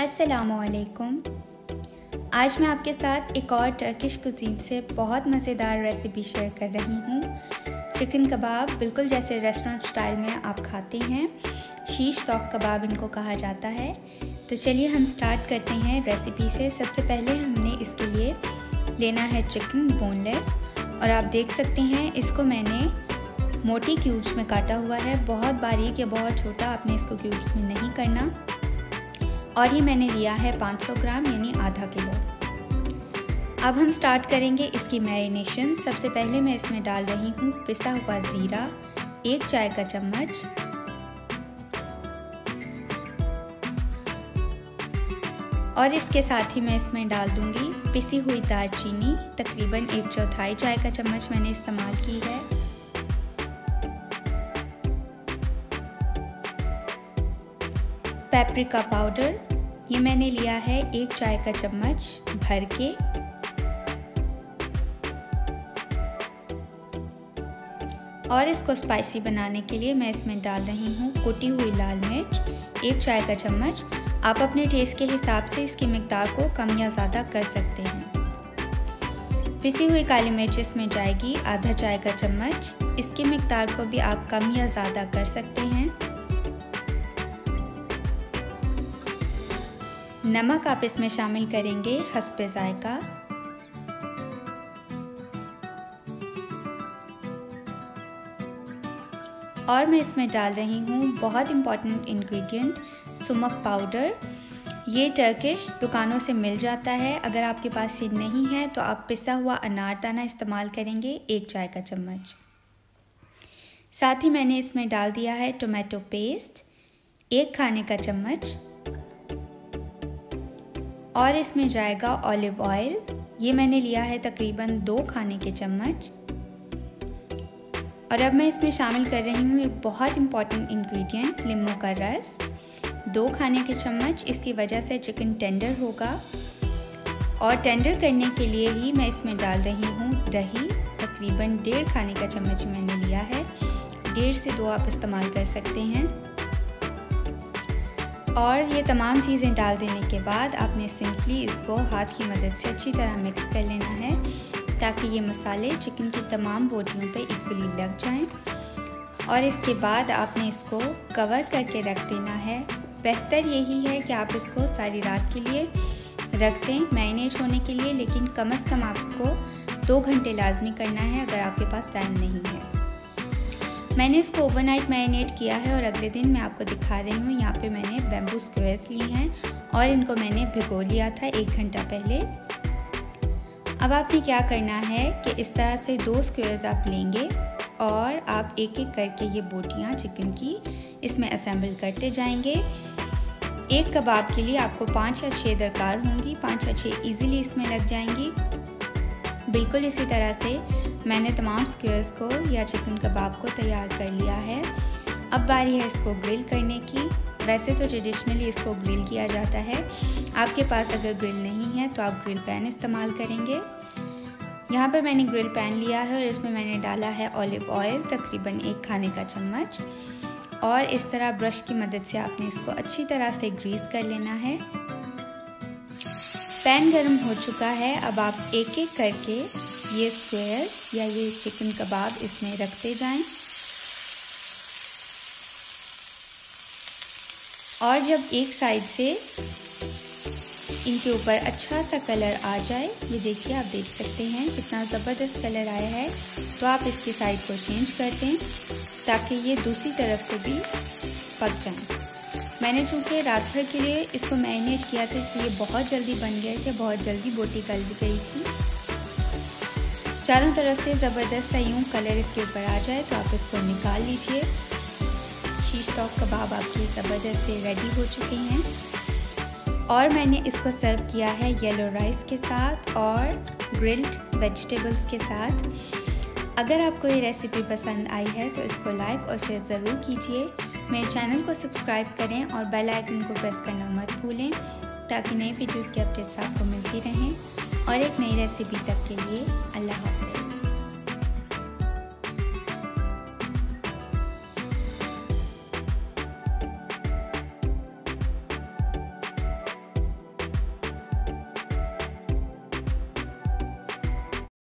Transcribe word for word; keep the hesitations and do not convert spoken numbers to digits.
अस्सलामुअलैकुम। आज मैं आपके साथ एक और टर्किश कुजीन से बहुत मज़ेदार रेसिपी शेयर कर रही हूँ। चिकन कबाब बिल्कुल जैसे रेस्टोरेंट स्टाइल में आप खाते हैं, शीश तौक कबाब इनको कहा जाता है। तो चलिए हम स्टार्ट करते हैं रेसिपी से। सबसे पहले हमने इसके लिए लेना है चिकन बोनलेस, और आप देख सकते हैं इसको मैंने मोटी क्यूब्स में काटा हुआ है। बहुत बारीक या बहुत छोटा आपने इसको क्यूब्स में नहीं करना। और ये मैंने लिया है पाँच सौ ग्राम यानी आधा किलो। अब हम स्टार्ट करेंगे इसकी मैरिनेशन। सबसे पहले मैं इसमें डाल रही हूँ पिसा हुआ ज़ीरा, एक चाय का चम्मच, और इसके साथ ही मैं इसमें डाल दूँगी पिसी हुई दालचीनी, तकरीबन एक चौथाई चाय का चम्मच मैंने इस्तेमाल की है। पेपरिका पाउडर, ये मैंने लिया है एक चाय का चम्मच भर के। और इसको स्पाइसी बनाने के लिए मैं इसमें डाल रही हूँ कुटी हुई लाल मिर्च, एक चाय का चम्मच। आप अपने टेस्ट के हिसाब से इसकी मिकदार को कम या ज़्यादा कर सकते हैं। पिसी हुई काली मिर्च इसमें जाएगी आधा चाय का चम्मच। इसकी मिकदार को भी आप कम या ज़्यादा कर सकते हैं। नमक आप इसमें शामिल करेंगे हस्बे जायका। और मैं इसमें डाल रही हूँ बहुत इम्पॉर्टेंट इंग्रेडिएंट, सुमक पाउडर। ये टर्किश दुकानों से मिल जाता है। अगर आपके पास ये नहीं है तो आप पिसा हुआ अनारदाना इस्तेमाल करेंगे, एक चाय का चम्मच। साथ ही मैंने इसमें डाल दिया है टोमेटो पेस्ट, एक खाने का चम्मच। और इसमें जाएगा ऑलिव ऑयल, ये मैंने लिया है तकरीबन दो खाने के चम्मच। और अब मैं इसमें शामिल कर रही हूँ एक बहुत इम्पॉर्टेंट इंग्रेडिएंट, लीमू का रस, दो खाने के चम्मच। इसकी वजह से चिकन टेंडर होगा। और टेंडर करने के लिए ही मैं इसमें डाल रही हूँ दही, तकरीबन डेढ़ खाने का चम्मच मैंने लिया है। डेढ़ से दो आप इस्तेमाल कर सकते हैं। और ये तमाम चीज़ें डाल देने के बाद आपने सिंपली इसको हाथ की मदद से अच्छी तरह मिक्स कर लेना है, ताकि ये मसाले चिकन की तमाम बोटियों पे इक्वली लग जाएं। और इसके बाद आपने इसको कवर करके रख देना है। बेहतर यही है कि आप इसको सारी रात के लिए रख दें मैरिनेट होने के लिए, लेकिन कम से कम आपको दो घंटे लाजमी करना है अगर आपके पास टाइम नहीं है। मैंने इसको ओवरनाइट मैरिनेट किया है और अगले दिन मैं आपको दिखा रही हूँ। यहाँ पे मैंने बैम्बू स्क्वेयर्स लिए हैं और इनको मैंने भिगो लिया था एक घंटा पहले। अब आपने क्या करना है कि इस तरह से दो स्क्वेयर्स आप लेंगे और आप एक एक करके ये बोटियाँ चिकन की इसमें असेंबल करते जाएंगे। एक कबाब के लिए आपको पाँच या छः दरकार होंगी, पाँच या छः ईज़िली इसमें लग जाएंगी। बिल्कुल इसी तरह से मैंने तमाम स्क्वेयर्स को या चिकन कबाब को तैयार कर लिया है। अब बारी है इसको ग्रिल करने की। वैसे तो ट्रेडिशनली इसको ग्रिल किया जाता है, आपके पास अगर ग्रिल नहीं है तो आप ग्रिल पैन इस्तेमाल करेंगे। यहाँ पे मैंने ग्रिल पैन लिया है और इसमें मैंने डाला है ऑलिव ऑयल, तकरीबन एक खाने का चम्मच। और इस तरह ब्रश की मदद से आपने इसको अच्छी तरह से ग्रीस कर लेना है। पैन गर्म हो चुका है। अब आप एक एक करके ये स्क्वायर या ये चिकन कबाब इसमें रखते जाएं। और जब एक साइड से इनके ऊपर अच्छा सा कलर आ जाए, ये देखिए आप देख सकते हैं कितना ज़बरदस्त कलर आया है, तो आप इसकी साइड को चेंज कर दें ताकि ये दूसरी तरफ से भी पक जाए। मैंने चूँकि रात भर के लिए इसको मैरिनेट किया था, इसलिए बहुत जल्दी बन गए थे, बहुत जल्दी बोटी गल गई थी। चारों तरफ से ज़बरदस्त सा यूँ कलर इसके ऊपर आ जाए तो आप इसको निकाल लीजिए। शीश तौक कबाब आपके ज़बरदस्त से रेडी हो चुके हैं। और मैंने इसको सर्व किया है येलो राइस के साथ और ग्रिल्ड वेजिटेबल्स के साथ। अगर आपको ये रेसिपी पसंद आई है तो इसको लाइक और शेयर ज़रूर कीजिए। मेरे चैनल को सब्सक्राइब करें और बेल आइकन को प्रेस करना मत भूलें, ताकि नई वीडियोज़ की अपडेट्स आपको मिलती रहें। और एक नई रेसिपी तक के लिए अल्लाह हाफ़िज़।